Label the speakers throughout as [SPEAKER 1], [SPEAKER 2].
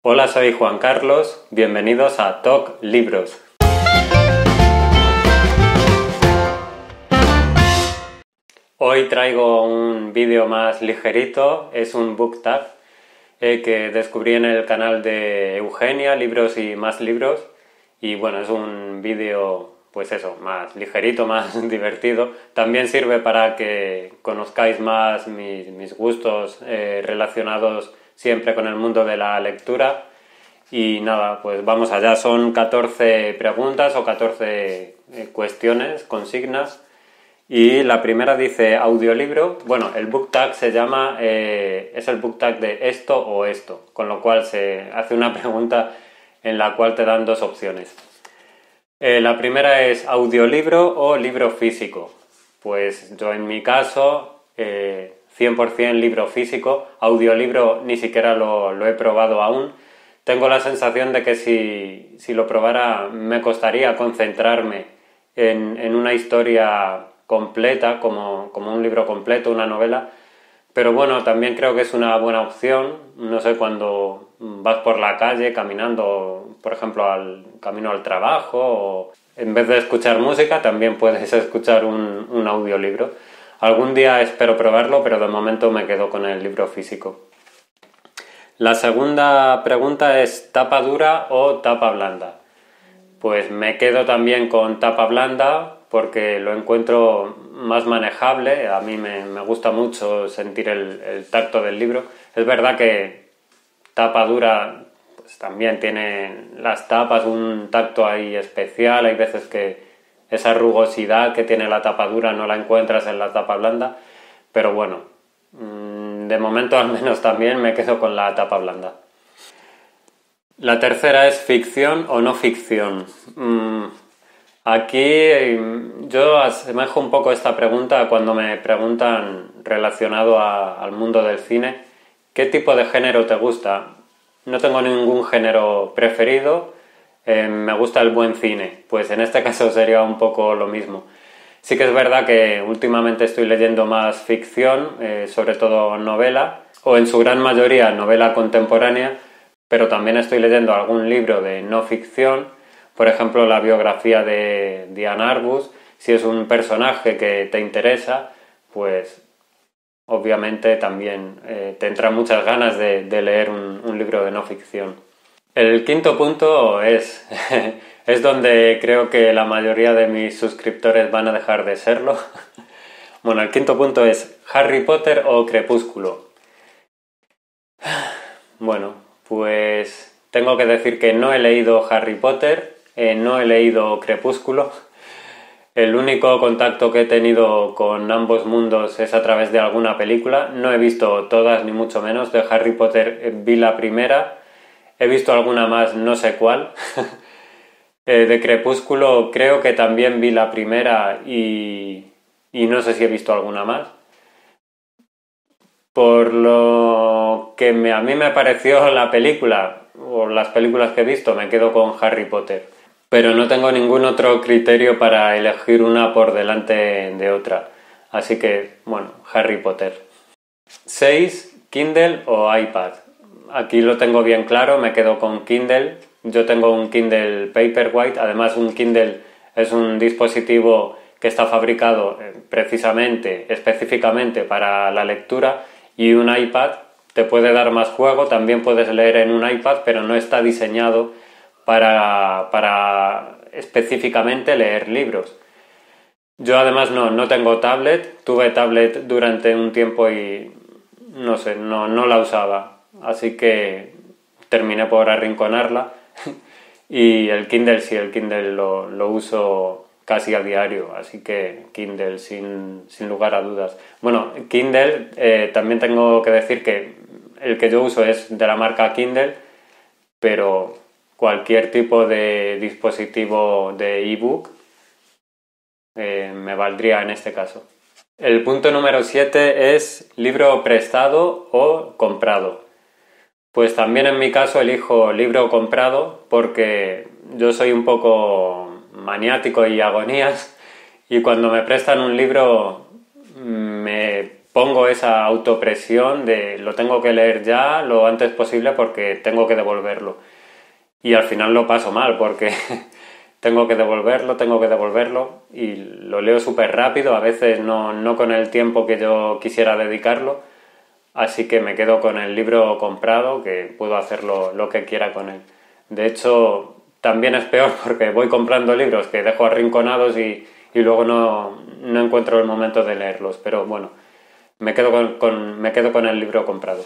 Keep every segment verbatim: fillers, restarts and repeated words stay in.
[SPEAKER 1] Hola, soy Juan Carlos, bienvenidos a Talk Libros. Hoy traigo un vídeo más ligerito, es un book tag eh, que descubrí en el canal de Eugenia, Libros y Más Libros, y bueno, es un vídeo, pues eso, más ligerito, más divertido. También sirve para que conozcáis más mis, mis gustos eh, relacionados siempre con el mundo de la lectura. Y nada, pues vamos allá, son catorce preguntas o catorce eh, cuestiones, consignas. Y la primera dice audiolibro. Bueno, el book tag se llama, eh, es el book tag de esto o esto, con lo cual se hace una pregunta en la cual te dan dos opciones. Eh, la primera es audiolibro o libro físico. Pues yo en mi caso, eh, cien por ciento libro físico, audiolibro ni siquiera lo, lo he probado aún. Tengo la sensación de que si, si lo probara me costaría concentrarme en, en una historia completa, como, como un libro completo, una novela, pero bueno, también creo que es una buena opción, no sé, cuando vas por la calle caminando, por ejemplo, al camino al trabajo, o en vez de escuchar música también puedes escuchar un, un audiolibro. Algún día espero probarlo, pero de momento me quedo con el libro físico. La segunda pregunta es ¿tapa dura o tapa blanda? Pues me quedo también con tapa blanda porque lo encuentro más manejable. A mí me, me gusta mucho sentir el, el tacto del libro. Es verdad que tapa dura pues también tiene las tapas un tacto ahí especial. Hay veces que esa rugosidad que tiene la tapa dura no la encuentras en la tapa blanda. Pero bueno, de momento al menos también me quedo con la tapa blanda. La tercera es ficción o no ficción. Aquí yo asemejo un poco esta pregunta cuando me preguntan relacionado a, al mundo del cine, ¿qué tipo de género te gusta? No tengo ningún género preferido, eh, me gusta el buen cine, pues en este caso sería un poco lo mismo. Sí que es verdad que últimamente estoy leyendo más ficción, eh, sobre todo novela, o en su gran mayoría novela contemporánea, pero también estoy leyendo algún libro de no ficción. Por ejemplo, la biografía de Diane Arbus. Si es un personaje que te interesa, pues obviamente también eh, te entran muchas ganas de, de leer un, un libro de no ficción. El quinto punto es, es donde creo que la mayoría de mis suscriptores van a dejar de serlo. Bueno, el quinto punto es ¿Harry Potter o Crepúsculo? Bueno, pues tengo que decir que no he leído Harry Potter. Eh, no he leído Crepúsculo. El único contacto que he tenido con ambos mundos es a través de alguna película. No he visto todas, ni mucho menos. De Harry Potter eh, vi la primera. He visto alguna más, no sé cuál. eh, de Crepúsculo creo que también vi la primera y, y no sé si he visto alguna más. Por lo que me, a mí me pareció la película, o las películas que he visto, me quedo con Harry Potter. Pero no tengo ningún otro criterio para elegir una por delante de otra. Así que, bueno, Harry Potter. seis. ¿Kindle o iPad? Aquí lo tengo bien claro, me quedo con Kindle. Yo tengo un Kindle Paperwhite. Además, un Kindle es un dispositivo que está fabricado precisamente, específicamente para la lectura. Y un iPad te puede dar más juego. También puedes leer en un iPad, pero no está diseñado Para, para específicamente leer libros. Yo además no, no tengo tablet, tuve tablet durante un tiempo y no sé, no, no la usaba, así que terminé por arrinconarla y el Kindle sí, el Kindle lo, lo uso casi a diario, así que Kindle sin, sin lugar a dudas. Bueno, Kindle eh, también tengo que decir que el que yo uso es de la marca Kindle, pero cualquier tipo de dispositivo de ebook eh, me valdría en este caso. El punto número siete es libro prestado o comprado. Pues también en mi caso elijo libro comprado porque yo soy un poco maniático y agonías y cuando me prestan un libro me pongo esa autopresión de lo tengo que leer ya lo antes posible porque tengo que devolverlo. Y al final lo paso mal porque tengo que devolverlo, tengo que devolverlo y lo leo súper rápido, a veces no, no con el tiempo que yo quisiera dedicarlo, así que me quedo con el libro comprado, que puedo hacer lo, lo que quiera con él. De hecho, también es peor porque voy comprando libros que dejo arrinconados y, y luego no, no encuentro el momento de leerlos, pero bueno, me quedo con, con, me quedo con el libro comprado.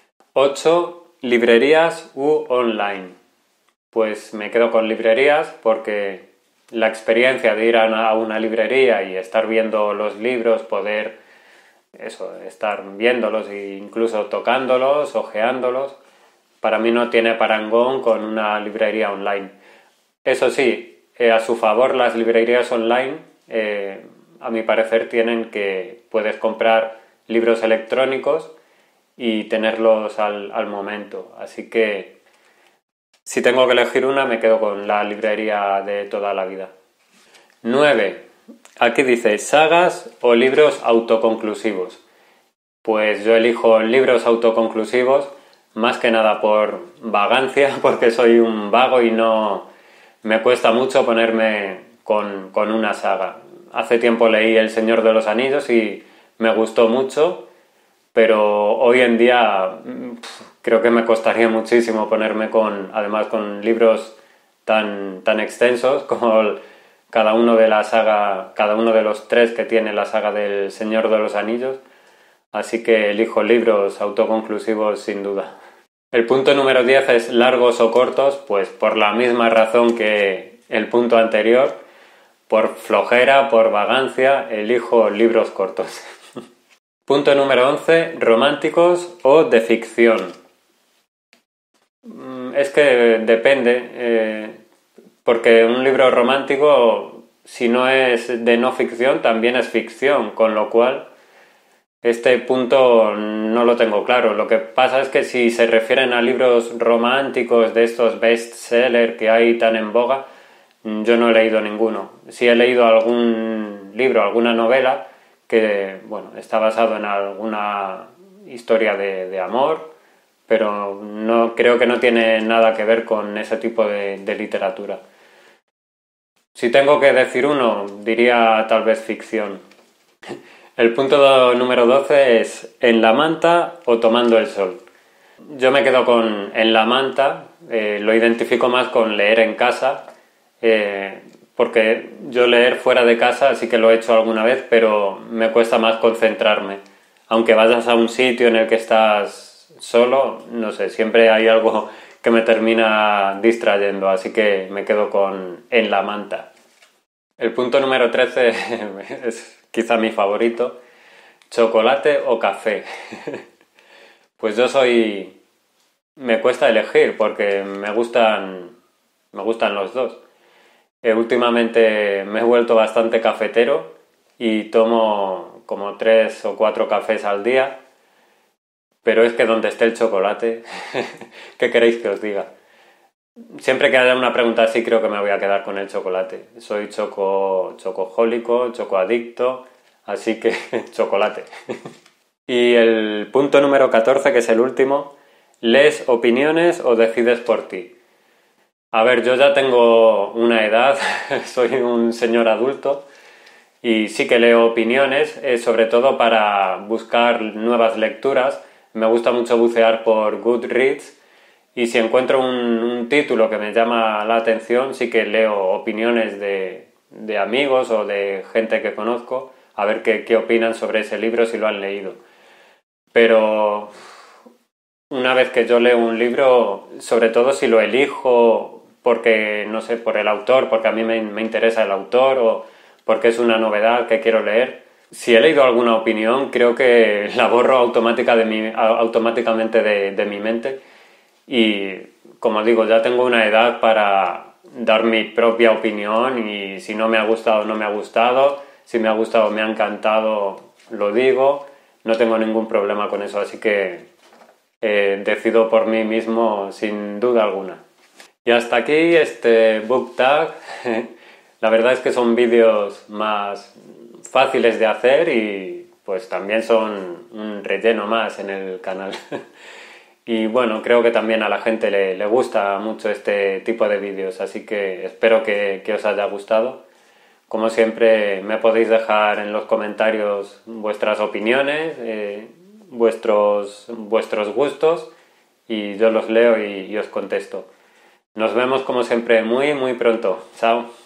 [SPEAKER 1] ocho. Librerías u online. Pues me quedo con librerías porque la experiencia de ir a una librería y estar viendo los libros, poder eso, estar viéndolos e incluso tocándolos, ojeándolos, para mí no tiene parangón con una librería online. Eso sí, eh, a su favor las librerías online, eh, a mi parecer, tienen que puedes comprar libros electrónicos y tenerlos al, al momento. Así que si tengo que elegir una, me quedo con la librería de toda la vida. nueve. Aquí dice sagas o libros autoconclusivos. Pues yo elijo libros autoconclusivos más que nada por vagancia, porque soy un vago y no me cuesta mucho ponerme con, con una saga. Hace tiempo leí El Señor de los Anillos y me gustó mucho, pero hoy en día creo que me costaría muchísimo ponerme con, además con libros tan, tan extensos como el, cada uno de la saga, cada uno de los tres que tiene la saga del Señor de los Anillos, así que elijo libros autoconclusivos sin duda. El punto número diez es largos o cortos, pues por la misma razón que el punto anterior, por flojera, por vagancia, elijo libros cortos. Punto número once, románticos o de ficción. Es que depende, eh, porque un libro romántico, si no es de no ficción, también es ficción, con lo cual este punto no lo tengo claro. Lo que pasa es que si se refieren a libros románticos de estos bestsellers que hay tan en boga, yo no he leído ninguno. Sí he leído algún libro, alguna novela que, bueno, está basado en alguna historia de, de amor, pero no, creo que no tiene nada que ver con ese tipo de, de literatura. Si tengo que decir uno, diría tal vez ficción. El punto número doce es en la manta o tomando el sol. Yo me quedo con en la manta, eh, lo identifico más con leer en casa, eh, porque yo leer fuera de casa sí que lo he hecho alguna vez, pero me cuesta más concentrarme. Aunque vayas a un sitio en el que estás solo, no sé, siempre hay algo que me termina distrayendo, así que me quedo con en la manta. El punto número trece es quizá mi favorito, chocolate o café. Pues yo soy... me cuesta elegir porque me gustan, me gustan los dos. Eh, últimamente me he vuelto bastante cafetero y tomo como tres o cuatro cafés al día, pero es que donde esté el chocolate, ¿qué queréis que os diga? Siempre que haya una pregunta así creo que me voy a quedar con el chocolate. Soy choco, chocojólico, chocoadicto, así que chocolate. Y el punto número catorce, que es el último, ¿lees opiniones o decides por ti? A ver, yo ya tengo una edad, soy un señor adulto y sí que leo opiniones, eh, sobre todo para buscar nuevas lecturas. Me gusta mucho bucear por Goodreads y si encuentro un, un título que me llama la atención, sí que leo opiniones de, de amigos o de gente que conozco, a ver qué, qué opinan sobre ese libro si lo han leído. Pero una vez que yo leo un libro, sobre todo si lo elijo porque, no sé, por el autor, porque a mí me, me interesa el autor o porque es una novedad que quiero leer, si he leído alguna opinión, creo que la borro automática de mi, automáticamente de, de mi mente. Y como digo, ya tengo una edad para dar mi propia opinión y si no me ha gustado, no me ha gustado, si me ha gustado, me ha encantado, lo digo, no tengo ningún problema con eso, así que eh, decido por mí mismo sin duda alguna. Y hasta aquí este book tag. La verdad es que son vídeos más fáciles de hacer y pues también son un relleno más en el canal. Y bueno, creo que también a la gente le, le gusta mucho este tipo de vídeos, así que espero que, que os haya gustado. Como siempre, me podéis dejar en los comentarios vuestras opiniones, eh, vuestros, vuestros gustos, y yo los leo y, y os contesto. Nos vemos como siempre muy muy pronto. Chao.